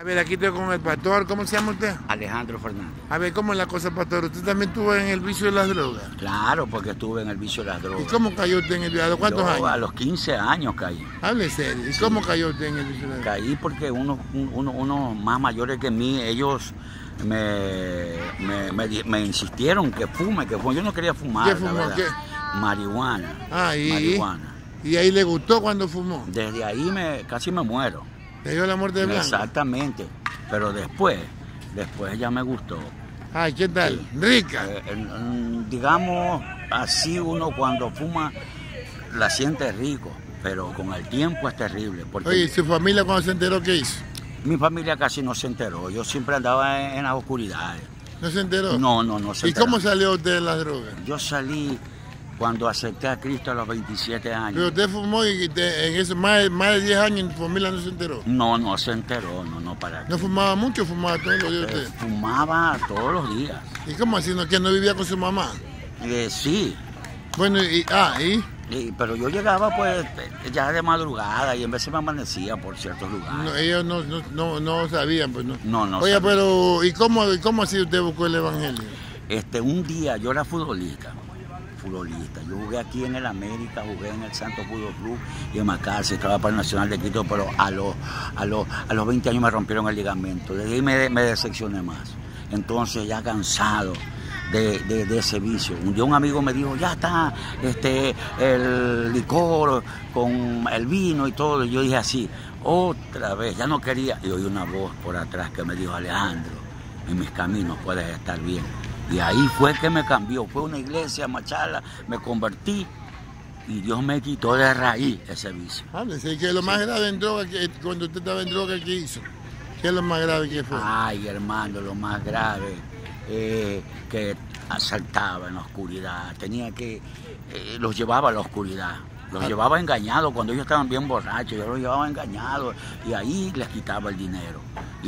A ver, aquí estoy con el pastor. ¿Cómo se llama usted? Alejandro Fernández. A ver, ¿cómo es la cosa, pastor? ¿Usted también estuvo en el vicio de las drogas? Claro, porque estuve en el vicio de las drogas. ¿Y cómo cayó usted en el vicio? ¿A los cuántos años? A los 15 años caí. Hable serio. ¿Y cómo cayó usted en el vicio de las drogas? Caí porque unos más mayores que mí, ellos me insistieron que fume. Yo no quería fumar. ¿Qué fumó? ¿Qué? Marihuana. Ah, marihuana. ¿Y ahí le gustó cuando fumó? Desde ahí casi me muero. ¿Le dio la muerte de blanco? Exactamente. Pero después ya me gustó. Ay, ¿qué tal? Sí. Rica. Digamos, así uno cuando fuma la siente rico, pero con el tiempo es terrible. Porque oye, ¿y su familia cuando se enteró qué hizo? mi familia casi no se enteró. Yo siempre andaba en las oscuridades. ¿No se enteró? No se enteró. ¿Y cómo salió usted de las drogas? Yo salí cuando acepté a Cristo a los 27 años. Pero usted fumó y en eso más de 10 años y su familia no se enteró. No se enteró, para qué. ¿No fumaba mucho o fumaba todos los días usted? Fumaba todos los días. ¿Y cómo así? ¿Que no vivía con su mamá? Sí. Bueno, Pero yo llegaba pues ya de madrugada y en vez me amanecía por ciertos lugares. No, ellos no sabían, pues no. No oye, sabían. pero ¿y cómo así usted buscó el evangelio? Un día yo era futbolista. Yo jugué aquí en el América, jugué en el Santo Fútbol Club y en Macalce, estaba para el Nacional de Quito, pero a los 20 años me rompieron el ligamento. Desde ahí me decepcioné más. Entonces ya cansado de ese vicio. Un día un amigo me dijo, ya está el licor con el vino y todo. Y yo dije así, otra vez, ya no quería. Y oí una voz por atrás que me dijo, Alejandro, en mis caminos puedes estar bien. Y ahí fue que me cambió, fue una iglesia, machala, me convertí y Dios me quitó de raíz ese vicio. Háblese, que lo más grave en droga, cuando usted estaba en droga, ¿qué hizo? ¿Qué es lo más grave que fue? Ay, hermano, lo más grave, que asaltaba en la oscuridad, los llevaba a la oscuridad. Los llevaba engañados cuando ellos estaban bien borrachos, yo los llevaba engañados y ahí les quitaba el dinero. Y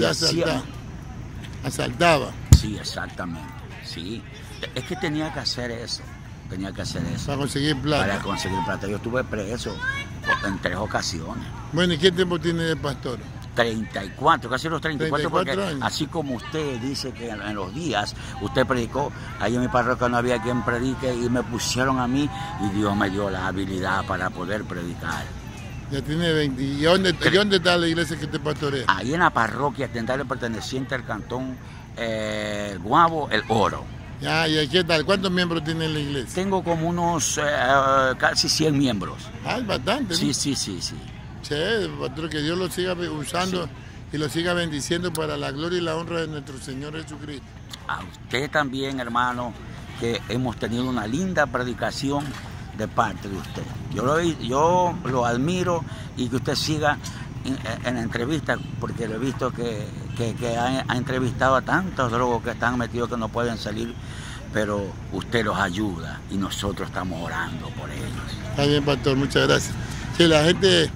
asaltaba. Sí, exactamente. Sí, es que tenía que hacer eso. Para conseguir plata. Para conseguir plata. Yo estuve preso en 3 ocasiones. Bueno, ¿y qué tiempo tiene de pastor? 34, casi los 34 porque años. Así como usted dice que en los días usted predicó, ahí en mi parroquia no había quien predique y me pusieron a mí y Dios me dio la habilidad para poder predicar. Ya tiene 20. ¿Y dónde está la iglesia que usted pastorea? Ahí en la parroquia Tendales, perteneciente al cantón Guabo, El Oro. Ya, ¿y qué tal? ¿Cuántos miembros tiene la iglesia? Tengo como unos casi 100 miembros. Ah, es bastante, ¿no? Sí. Che, pastor, que Dios lo siga usando y lo siga bendiciendo para la gloria y la honra de nuestro Señor Jesucristo. A usted también, hermano, que hemos tenido una linda predicación de parte de usted. Yo lo admiro y que usted siga en entrevistas, porque lo he visto que ha entrevistado a tantos drogos que están metidos que no pueden salir, pero usted los ayuda y nosotros estamos orando por ellos. Está bien, pastor, muchas gracias. Que la gente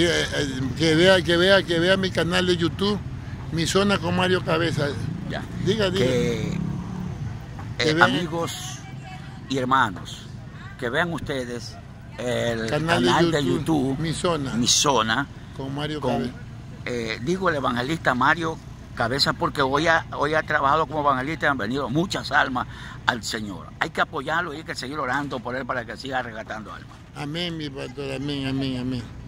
que vea mi canal de YouTube, Mi Zona con Mario Cabeza. Ya. Diga. Amigos y hermanos, que vean ustedes el canal de YouTube, Mi Zona con Mario Cabeza. Digo el evangelista Mario Cabeza porque hoy ha trabajado como evangelista y han venido muchas almas al Señor. Hay que apoyarlo y hay que seguir orando por él para que siga rescatando almas. Amén, mi pastor, amén.